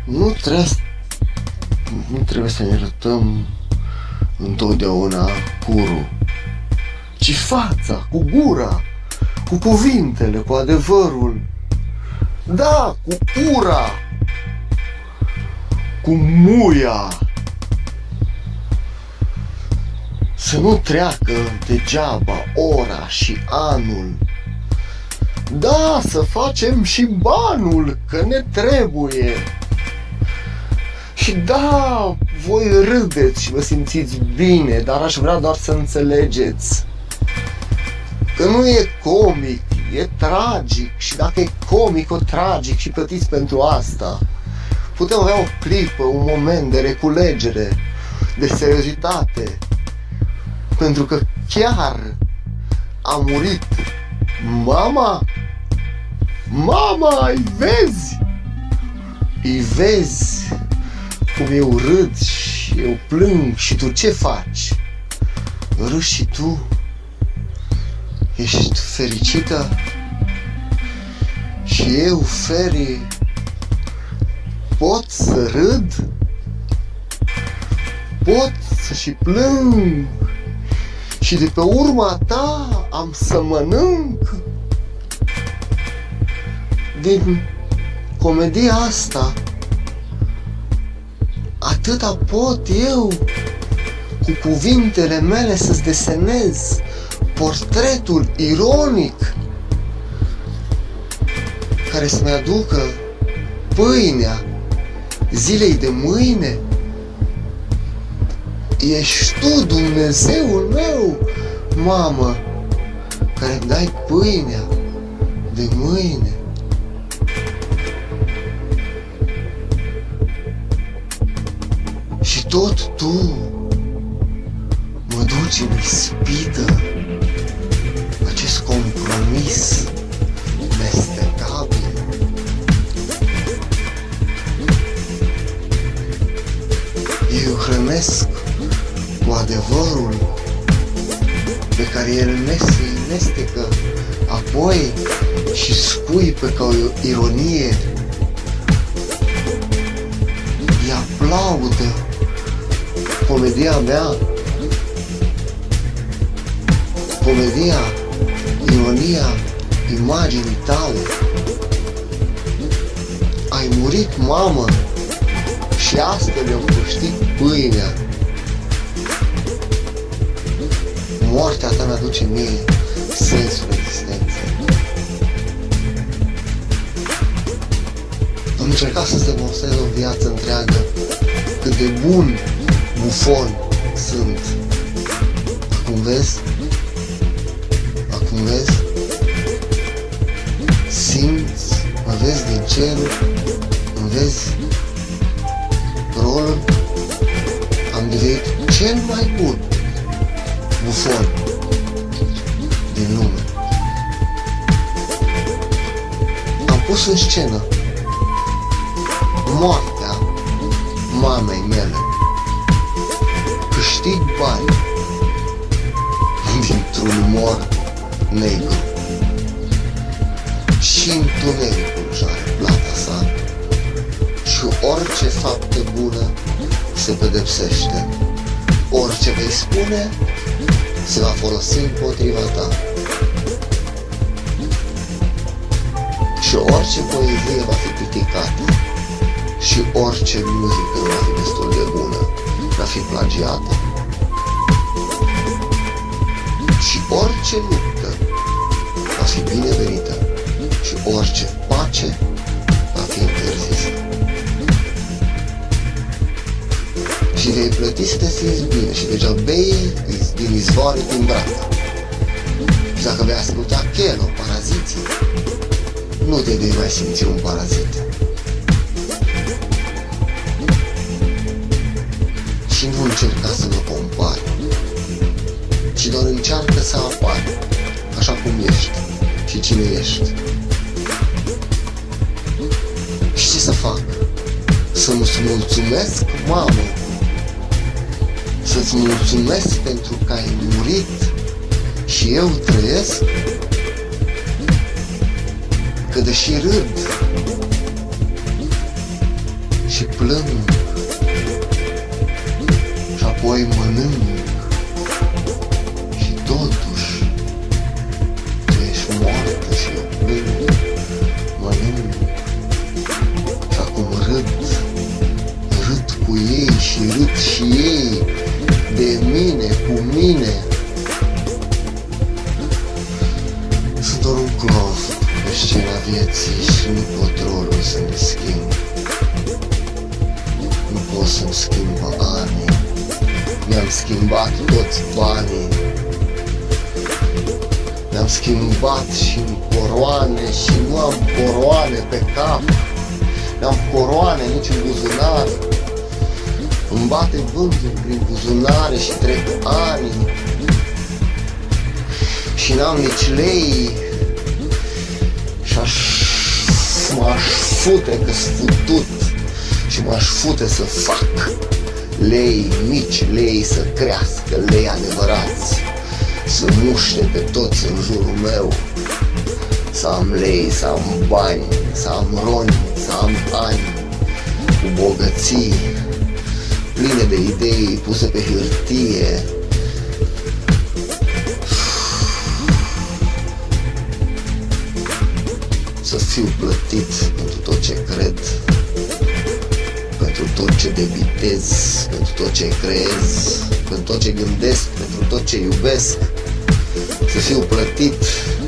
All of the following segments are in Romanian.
Nu trebuie să ne arătăm întotdeauna curul, ci fața, cu gura, cu cuvintele, cu adevărul. Da, cu ura, cu muia. Să nu treacă degeaba ora și anul. Da, să facem și banul, că ne trebuie. Și da, voi râdeți și vă simțiți bine, dar aș vrea doar să înțelegeți că nu e comic, e tragic. Și dacă e comic, tragic și plătiți pentru asta. Putem avea o clipă, un moment de reculegere, de seriozitate. Pentru că chiar a murit mama. Mama, îi vezi cum eu râd și eu plâng și tu ce faci? Râzi și tu? Ești fericită? Și eu, Feri, pot să râd? Pot să și plâng? Și de pe urma ta am să mănânc? Din comedia asta atâta pot eu cu cuvintele mele să-ți desenez portretul ironic care să-mi aducă pâinea zilei de mâine. Ești tu, Dumnezeul meu, mamă, care îmi dai pâinea de mâine. Și tot tu mă duci în ispită, acest compromis mestecabil. Eu hrănesc cu adevărul pe care el mestecă apoi și scuipă ca o ironie. Îi aplaudă comedia mea, comedia, ironia imaginii tale. Ai murit, mamă, și astfel eu câștig pâinea. Moartea ta mi-aduce mie sensul existenței. Am încercat să-ți demonstrez o viață întreagă cât de bun bufon sunt. Acum vezi? Acum vezi? Simți? Mă vezi din cer? Îmi vezi rolul? Am devenit cel mai bun bufon din lume. Am pus în scenă moartea mamei mele. Câștig bani dintr-un umor negru. Și întunericul își are plata sa. Și orice faptă bună se pedepsește. Orice vei spune se va folosi împotriva ta. Și orice poezie va fi criticată. Și orice muzică nu va fi destul de bună, va fi plagiată. Și orice luptă va fi binevenită. Și orice pace va fi interzisă. Și vei plăti să te simți bine și deja bei din izvoare din braț. Și dacă vei asculta Chelo, Paraziții, nu te vei mai simți un parazit. Și nu încerca să mă compari, ci doar încearcă să apari așa cum ești și cine ești. Și ce să fac? Să nu-ți mulțumesc, mamă? Să-ți mulțumesc pentru că ai murit și eu trăiesc? Că deși râd, și plâng și apoi mănânc și totuși tu ești moartă și eu plâng, mănânc și acum râd cu ei și râd și ei de mine, cu mine. Sunt doar un clov pe scena vieții și nu pot rolul să ne schimb. Nu pot să-mi schimb anii. Mi-am schimbat toți banii. Mi-am schimbat și în coroane și nu am coroane pe cap. N-am coroane nici în buzunar. Îmi bate vântul prin buzunare și trec ani și n-am nici lei și m-aș fute că-s futut și m-aș fute să fac lei, mici lei, să crească lei adevărați, să muște pe toți în jurul meu, să am lei, să am bani, să am roni, să am ani cu bogății pline de idei puse pe hârtie. Să fiu plătit pentru tot ce cred, pentru tot ce debitez, pentru tot ce creez, pentru tot ce gândesc, pentru tot ce iubesc. Să fiu plătit,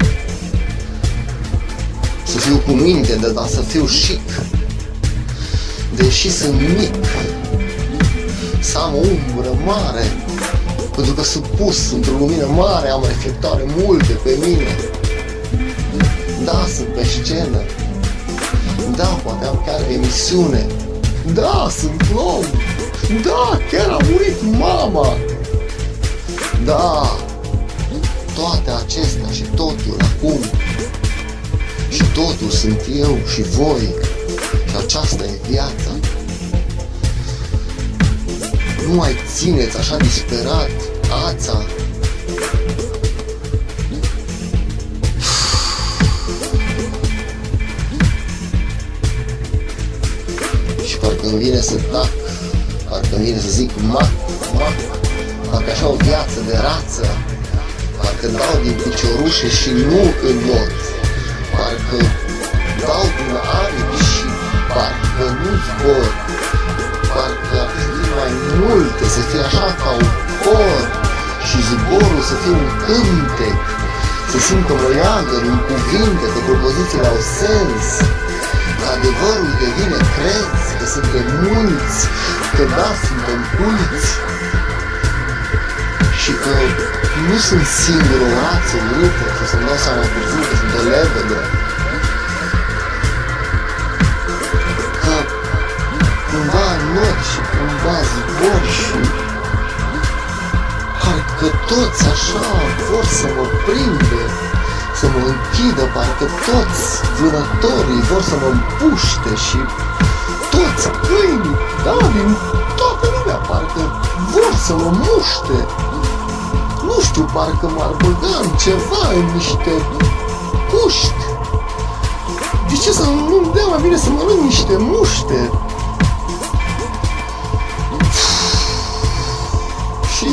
să fiu cu minte, dar să fiu chic, deși sunt mic. Să am o umbră mare, pentru că sunt pus într-o lumină mare, am reflectoare multe pe mine. Da, sunt pe scenă. Da, poate am chiar emisiune. Da, sunt om. Da, chiar a murit mama. Da, toate acestea și totul acum. Și totul sunt eu și voi. Și aceasta e viața. Nu mai țineți așa disperat ața. Și parcă-mi vine să tac, parcă-mi vine să zic mac, parcă așa o viață de rață, parcă dau din piciorușe și nu înot, parcă dau din aripi și parcă nu zbor, parcă ar fi mai multe, să fie așa ca un cor și zborul să fie un cântec, să simt că mă leagă în cuvinte, că propozițiile au sens, că adevărul devine crez, că suntem mulți, că da, suntem culți și că nu sunt singur o rață urâtă și să-mi dau seama târziu că sunt o lebădă, că cumva not și cumva zbor și parcă toți așa vor să mă prindă, să mă închidă, parcă toți vânătorii vor să mă împuște și toți câinii, da, din toată lumea parcă vor să mă muște. Nu știu, parcă m-ar băga în ceva, în niște puști. De ce să nu-mi dea mai bine să mănânc niște muște? Și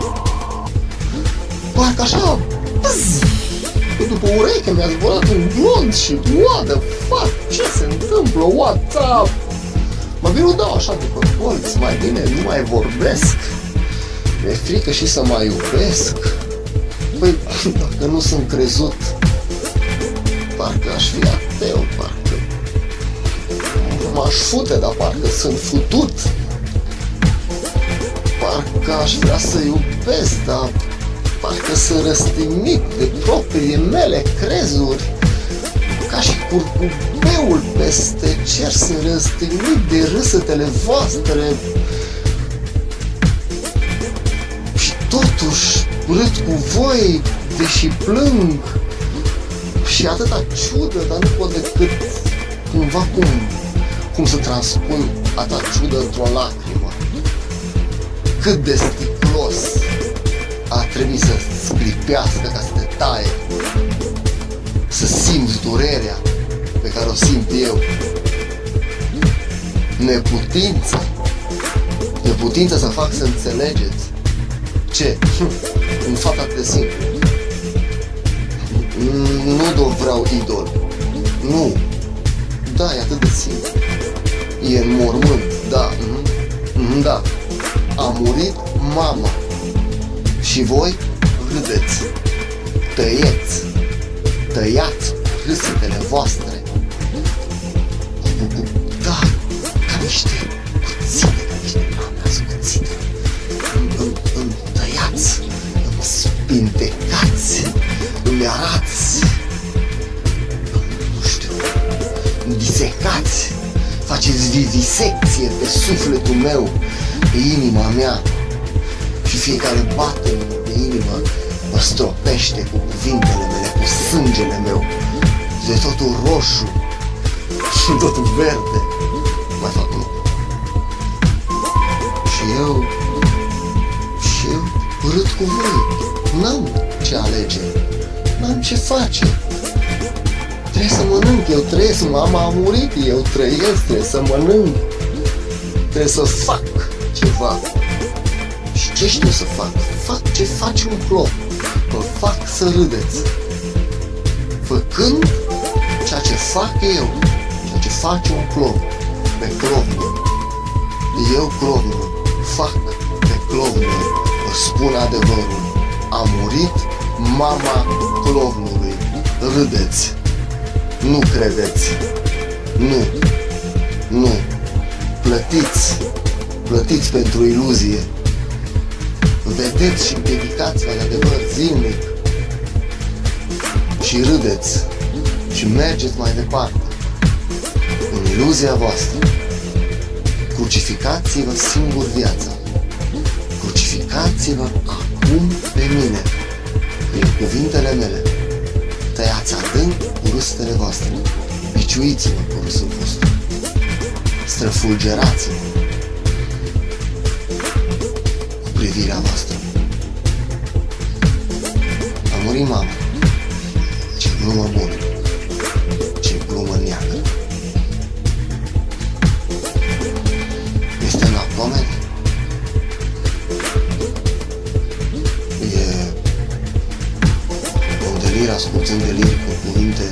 parcă așa, după ureche mi-a zburat un glonț și what the fuck, ce se întâmplă, what's up? Mă bine o dau așa după colț, mai bine nu mai vorbesc, mi-e frică și să mai iubesc. Păi, dacă nu sunt crezut, parcă aș fi ateu, parcă m-aș fute, dar parcă sunt futut. Parcă aș vrea să iubesc, dar parcă sunt răstignit de propriile mele crezuri. Ca și curcubeul peste cer sunt răstignit de râsetele voastre. Și totuși râd cu voi, deși plâng. Și atâta ciudă, dar nu pot decât cumva cum să transpun atâta ciudă într-o lacrimă. Cât de sticlos a trebuit să sclipească ca să te taie, să simți durerea pe care o simt eu. neputință. Neputință să fac să înțelegeți. Ce? Un fapt atât de simplu. Nu vreau idol. Nu. Da, e atât de simplu. E în mormânt. Da. Da. A murit mama. Și voi râdeți. Tăiați râsetele voastre. Da, ca niște cuțite, ca niște mame ascuțite. Îmi tăiați, îmi spintecați, îmi arați, nu știu, îmi disecați, faceți vivisecție pe sufletul meu, pe inima mea. Și fiecare batere de inimă mă stropește cu cuvintele mele, cu sângele meu. De totul roșu și totul verde. Mai fac un lucru. Și eu râd cu voi. N-am ce alege. N-am ce face. Trebuie să mănânc. Eu trăiesc. Mama a murit. Eu trăiesc. Trebuie să mănânc. Trebuie să fac ceva. Și ce știu să fac? Fac ce face un clop. Vă fac să râdeți. Făcând ceea ce fac eu, ceea ce face un clop, pe clovnul. Eu, clovnul, fac pe clovnul. Vă spun adevărul. A murit mama clovnului. Râdeți. Nu credeți. Nu. Plătiți pentru iluzie. Vedeți și dedicați-vă de adevăr zilnic. Și râdeți. Și mergeți mai departe. În iluzia voastră. Crucificați-vă singur viața. Crucificați-vă acum pe mine. Prin cuvintele mele. Tăiați adânc cu râsetele voastre. Biciuiți-vă cu râsul vostru. Străfulgerați-vă cu privirea voastră. A murit mama. Ce glumă bună. Ce glumă neagră. Este în abdomen. E un delir, ascultând delir cu cuvinte,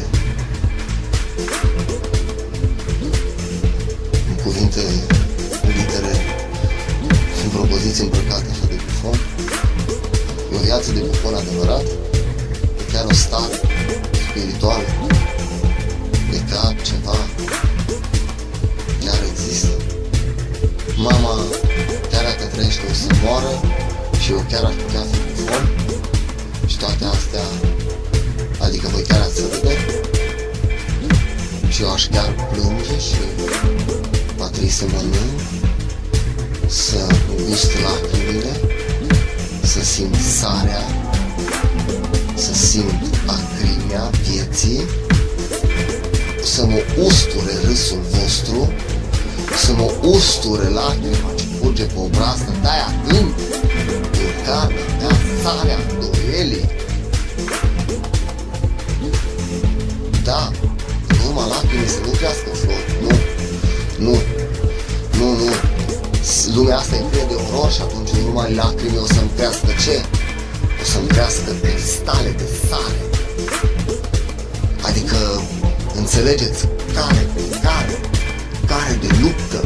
litere, sunt propoziții îmbrăcate așa de bufon. E o viață de bufon adevărat. E chiar o stare spirituală. E chiar ceva. Chiar există. Mama, chiar dacă trăiește, o să moară. Și eu chiar aș putea fi bufon. Și toate astea, adică voi chiar ați râde. Și eu aș chiar plânge și va trebui să mănânc, să mișc lacrimile, să simt sarea, să simt acrimea vieții, să mă usture râsul vostru, să mă usture lacrima ce curge pe obraz, să dai adânc în carnea mea sarea duelii. Da, numai lacrimii să nu crească flori, nu. Lumea asta e plină de oror și atunci numai lacrimi o să-mi crească ce? O să-mi crească cristale de sare. Adică, înțelegeți, care de luptă.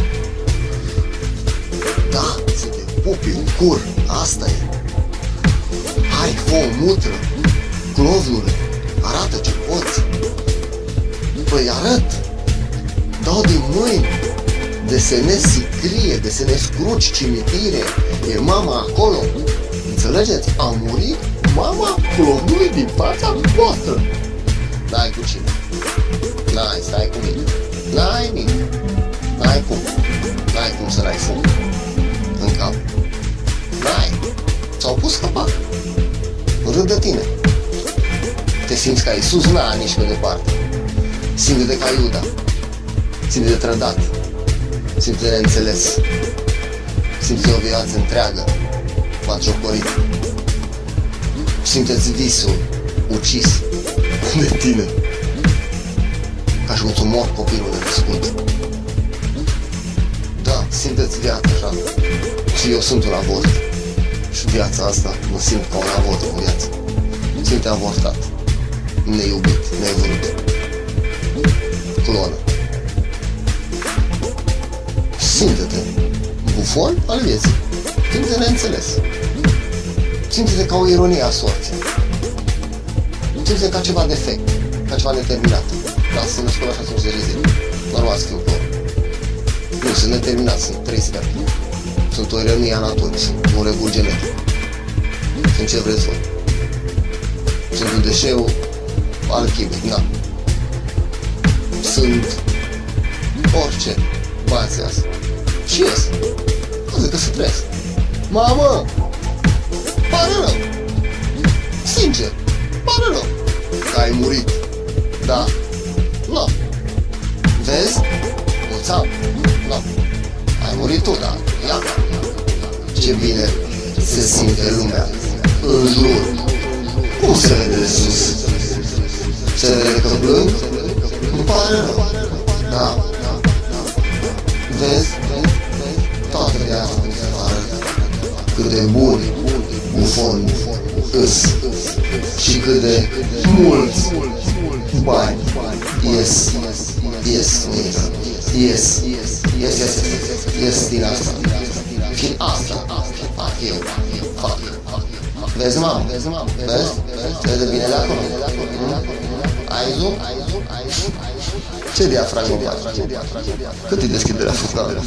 Da, să te pupi în cur, asta e. Hai, fă o mutră, clovnule, arată ce poți. Păi arăt, dau din mâini. Desenez sicrie, desenez cruci, cimitire. E mama acolo. Înțelegeți? A murit mama clovnului din fața voastră. N-ai cu cine. N-ai, stai cu mine. N-ai nimic. N-ai cum să n-ai fum în cap. N-ai. S-au pus capac. Râd de tine. Te simți ca Iisus? Na, nici pe departe. Simte-te ca Iuda. Simte-te trădat. Simte-te neînțeles. Simte-te o viață întreagă batjocorit. Simte-ți visul ucis de tine. Ca și cum ți-o mor copilul de născut. Simteți viața așa. Și eu sunt un avort. Și viața asta mă simt ca un avort în viață. Mă simt avortat, neiubit, nevrut, clonă. Simte-te bufon al vieții. Simte-te neînțeles. Simte-te ca o ironie a sorții. Simte-te ca ceva defect, ca ceva neterminat. Da, să ne spun așa, sunt rezil. Normal scriu pe nu, sunt neterminat, sunt 300 de ani. Sunt o ironie a naturii, sunt un regul genetic. Sunt ce vreți voi. Sunt un deșeu alchimic, da. Sunt orice. Băiații asta. Și ies. Nu zic că să trăiesc. Mamă! Pare rău! Sincer, pare rău că ai murit. Da. Nu. Vezi? Mulțam. Nu. Ai murit tu, da. Ia. Ce bine se simte lumea în jur. Cum se vede de sus? Se vede că plâng? Îmi pare rău. Da. Vezi? Toată viața mi se pare cât de buni bufoni îs și cât de mulți bani ies din asta. Și asta fac eu. Vezi, mamă? Vezi? Vezi de bine de acolo? Ai zoom? Ce diafragmă faci? Cât e deschiderea fuscală?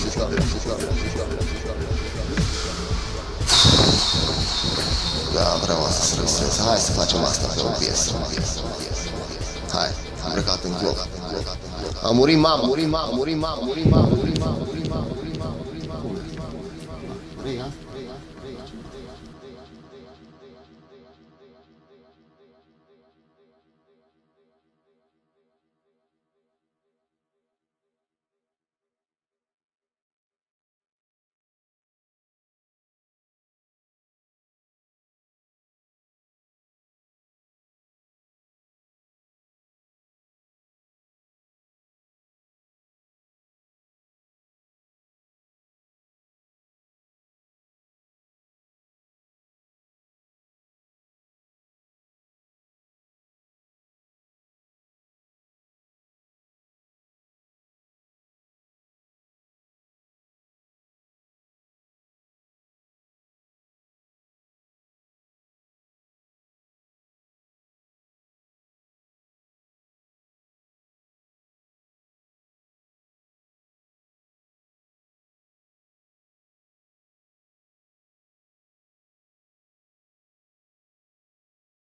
Da, vreau asta să registrez. Hai să facem asta pe o piesă. Hai, am plecat în glob. A murit mama.